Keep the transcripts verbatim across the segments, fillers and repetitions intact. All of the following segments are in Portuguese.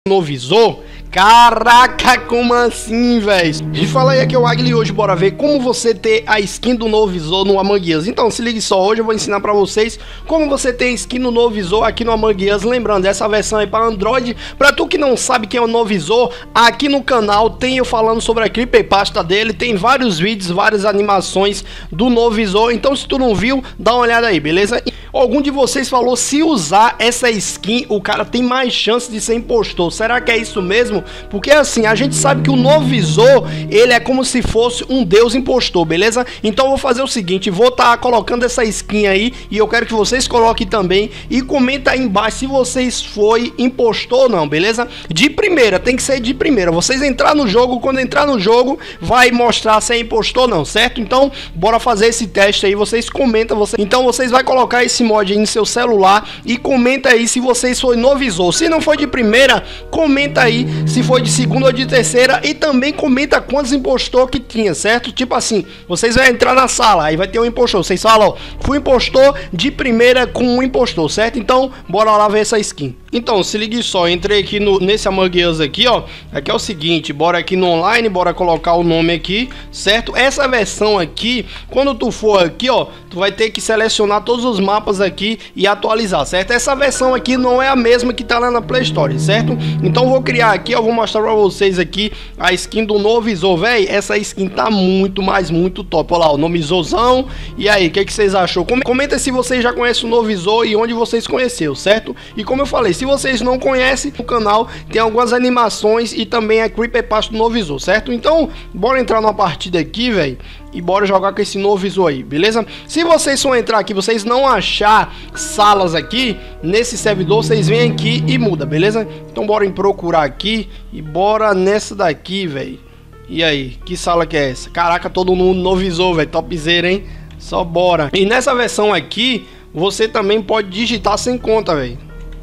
Novisou? Caraca, como assim, velho? E fala aí, aqui é o Agli, hoje bora ver como você ter a skin do Novisou no Among Us. Então se ligue só, hoje eu vou ensinar pra vocês como você ter skin no Novisou aqui no Among Us. Lembrando, essa versão é para Android. Pra tu que não sabe quem é o Novisou, aqui no canal tem eu falando sobre a creepypasta dele. Tem vários vídeos, várias animações do Novisou. Então se tu não viu, dá uma olhada aí, beleza? Algum de vocês falou, se usar essa skin, o cara tem mais chance de ser impostor. Será que é isso mesmo? Porque assim, a gente sabe que o Novisou, ele é como se fosse um deus impostor, beleza? Então eu vou fazer o seguinte, vou estar tá colocando essa skin aí, e eu quero que vocês coloquem também, e comenta aí embaixo se vocês foi impostor ou não, beleza? De primeira, tem que ser de primeira. Vocês entrar no jogo, quando entrar no jogo, vai mostrar se é impostor ou não, certo? Então, bora fazer esse teste aí, vocês comentam, você... então vocês vão colocar esse mod aí no seu celular, e comenta aí se vocês foi Novisou. Se não foi de primeira, comenta aí se foi de segunda ou de terceira, e também comenta quantos impostor que tinha, certo? Tipo assim, vocês vão entrar na sala, aí vai ter um impostor, vocês falam, ó, fui impostor de primeira com um impostor, certo? Então, bora lá ver essa skin. Então, se ligue só, entrei aqui no, nesse Among Us aqui, ó. Aqui é o seguinte, bora aqui no online, bora colocar o nome aqui, certo? Essa versão aqui, quando tu for aqui, ó, tu vai ter que selecionar todos os mapas aqui e atualizar, certo? Essa versão aqui não é a mesma que tá lá na Play Store, certo? Então vou criar aqui, ó, vou mostrar pra vocês aqui a skin do Novisou, velho. Essa skin tá muito, mas muito top. Olha lá, o Novisouzão. E aí, o que, que vocês achou? Comenta se vocês já conhecem o Novisou e onde vocês conheceu, certo? E como eu falei, se vocês não conhecem, o canal tem algumas animações e também a creepypasta do Novisou, certo? Então, bora entrar numa partida aqui, velho, e bora jogar com esse Novisou aí, beleza? Se vocês for entrar aqui, vocês não achar salas aqui nesse servidor, vocês vêm aqui e muda, beleza? Então bora em procurar aqui e bora nessa daqui, velho. E aí, que sala que é essa? Caraca, todo mundo Novisou, velho, topzera, hein? Só bora. E nessa versão aqui, você também pode digitar sem conta, velho.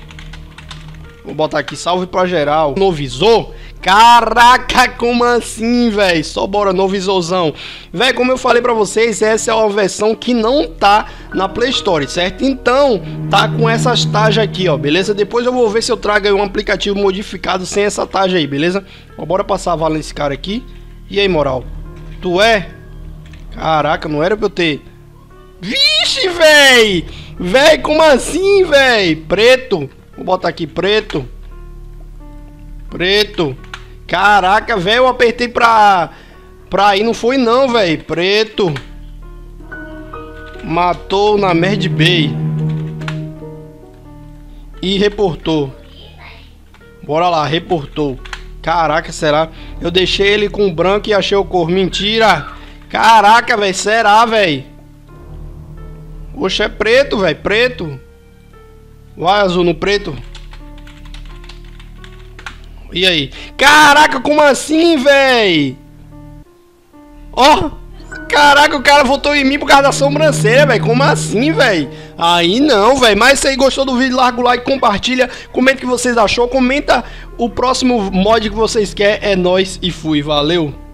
Vou botar aqui, salve pra geral. Novisou? Caraca, como assim, velho? Só bora, Novisouzão. Velho, como eu falei pra vocês, essa é uma versão que não tá na Play Store, certo? Então, tá com essas tags aqui, ó, beleza? Depois eu vou ver se eu trago aí um aplicativo modificado sem essa tag aí, beleza? Ó, bora passar a vala nesse cara aqui. E aí, moral? Tu é? Caraca, não era pra eu ter... Vixe, velho! Velho, como assim, velho? Preto. Vou botar aqui, preto. Preto. Caraca, velho, eu apertei pra... Pra ir, não foi não, velho. Preto. Matou na Mad Bay. E reportou. Bora lá, reportou. Caraca, será? Eu deixei ele com branco e achei o cor. Mentira. Caraca, velho, será, velho? Oxe, é preto, velho, preto. Vai, azul no preto. E aí? Caraca, como assim, véi? Ó, oh, caraca, o cara votou em mim por causa da sobrancelha, velho. Como assim, velho? Aí não, velho. Mas se aí gostou do vídeo, larga o like, compartilha. Comenta o que vocês achou. Comenta o próximo mod que vocês querem. É nóis e fui. Valeu.